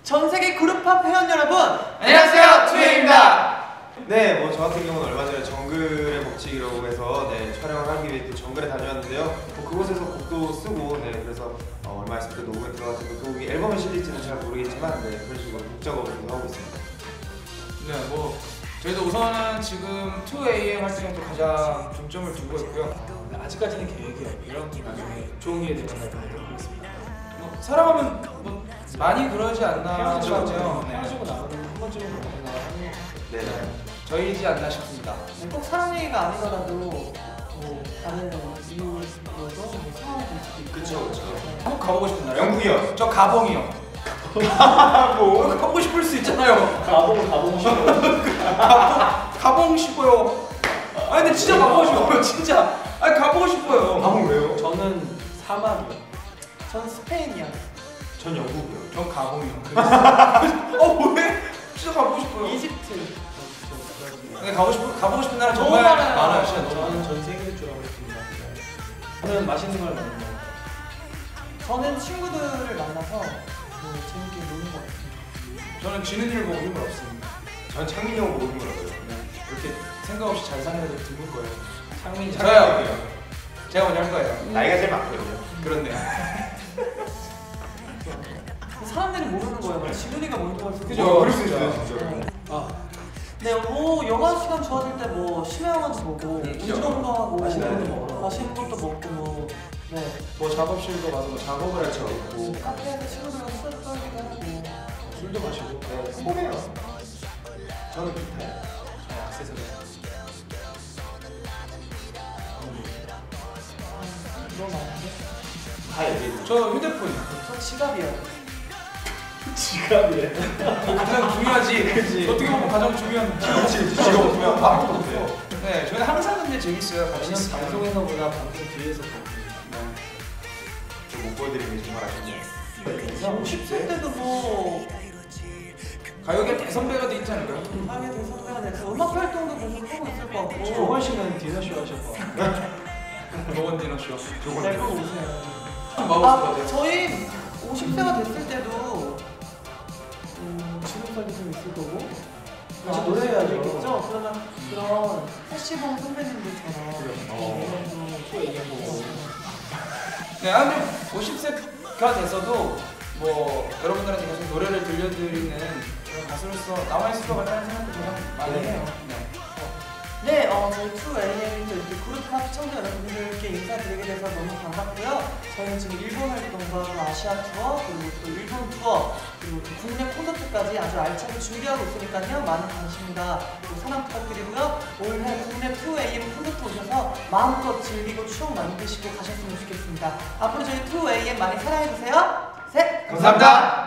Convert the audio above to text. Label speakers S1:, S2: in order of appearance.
S1: 전 세계 그룹팝 회원 여러분,
S2: 안녕하세요, 투웨이입니다.
S3: 네, 뭐 저 같은 경우는 얼마 전에 정글의 법칙이라고 해서 촬영을 하기 위해 또 정글에 다녀왔는데요. 그곳에서 곡도 쓰고 그래서 얼마 있을 때 녹음에 들어가서 그 곡이 앨범에 실릴지는 잘 모르겠지만 그런 식으로 곡 작업을 하고 있습니다.
S2: 네, 뭐 저희도 우선은 지금 2AM 활동에 또 가장 중점을 두고 있고요.
S4: 아직까지는 계획이에요. 이런 나중에 좋은 기회 되면 하도록 하겠습니다.
S2: 뭐 사랑하면 뭐 많이 그러지 않나 싶어요.
S4: 헤어지고 나서는 한 번쯤은 그렇게 나가는
S3: 네.
S2: 저희지 않나 싶습니다.
S1: 꼭 사랑 얘기가 아니더라도 뭐 다른 이유로도 뭐 상황이 될 수도 있고.
S3: 그쵸.
S2: 한국 가보고 싶은 나라?
S3: 영국이요.
S2: 저 가봉이요.
S3: 뭐?
S2: 가보고 싶을 수 있잖아요.
S4: 가봉 싶어요.
S2: 가보고 싶어요. 아니 근데 진짜 가보고 싶어요. 진짜. 아니 가보고 싶어요.
S3: 가봉 왜요?
S4: 저는 사막이요.
S1: 전 스페인이야.
S3: 전 영국이요.
S2: 전 가봉이요. 왜? 진짜 가보고 싶어요.
S1: 이집트.
S2: 근데 가보고 싶은 나라
S1: 너무
S2: 정말
S1: 많아요.
S2: 많아요. 진짜 너무
S4: 저는
S2: 많아요.
S4: 전 세계를 줄 알고 있습니다. 저는 맛있는 걸 먹는 거.
S1: 저는 친구들을 만나서 뭐 재밌게 노는 것 같아요.
S2: 저는 지는 일을 보고 힘을 얻습니다.
S3: 전 창민이 형 보고 힘들어요.
S2: 이렇게 생각 없이 잘 사는 애들 드물 거예요.
S4: 창민이
S2: 저요. 제가 먼저 할 거예요.
S3: 나이가 제일 많거든요.
S2: 그렇네요.
S1: 사람들이 모르는 거예요. 지훈이가 먼저 할 수 있고.
S2: 그죠?
S3: 그럴 수 있어요, 진짜.
S4: 아,
S1: 네, 뭐 영화 시간 좋아질 때 뭐 심야 영화도 보고 운동도 하고
S4: 맛있는 것도 먹으러
S1: 맛있는 것도 먹고 뭐
S2: 뭐 작업실도 가서 뭐 작업을 할 거 있고.
S1: 카페에서 친구들과 술 떨기도 하고.
S2: 술도 마시고.
S3: 행복해요. 저는 기타요.
S2: 액세서리.
S1: 너무 많은데?
S3: 다 얘기해줘.
S2: 저 휴대폰이요.
S1: 전 지갑이요.
S4: 지갑이래.
S2: 가장 중요하지.
S4: 그치.
S2: 어떻게 보면 가장 중요한.
S3: 지금 없으면 밥도 못해요.
S2: 네, 저는 항상 근데 재밌어요. 같이
S4: 저는
S2: 있으면.
S4: 방송에서보다 방송 뒤에서 보고.
S3: 못 보여드리는 게 정말 아쉽네요.
S1: 10대 때도 뭐
S2: 가요계 대선배가 돼 있지 않을까요?
S1: 하게 된 선배가 돼서 음악 활동도 계속 하고 있을 것 같고.
S4: 조건 씨는 디너쇼 하셨고.
S2: 조건 디너쇼.
S1: 네, 그거 오세요.
S2: 마우스
S1: 저희 50세가 됐을 때도 주름살이 좀 있을 거고
S4: 같이 노래해야죠.
S1: 있겠죠? 그러면 그런 패시봉 선배님들처럼
S4: 또 얘기해보고.
S2: 네, 아니 50세가 돼서도 뭐 여러분들한테 계속 노래를 들려드리는 그런 가수로서 남아있을 것 같다는 생각도 그냥 많이 해요. 네.
S1: 네, 저희 2AM도 이렇게 그룹팝 시청자 여러분들께 인사드리게 돼서 너무 반갑고요. 저희는 지금 일본 활동과 또 아시아 투어, 그리고 또 일본 투어, 그리고 또 국내 콘서트까지 아주 알차게 준비하고 있으니까요. 많은 관심과 그리고 사랑 부탁드리고요. 올해 국내 2AM 콘서트 오셔서 마음껏 즐기고 추억 만드시고 가셨으면 좋겠습니다. 앞으로 저희 2AM 많이 사랑해주세요. 셋!
S3: 감사합니다.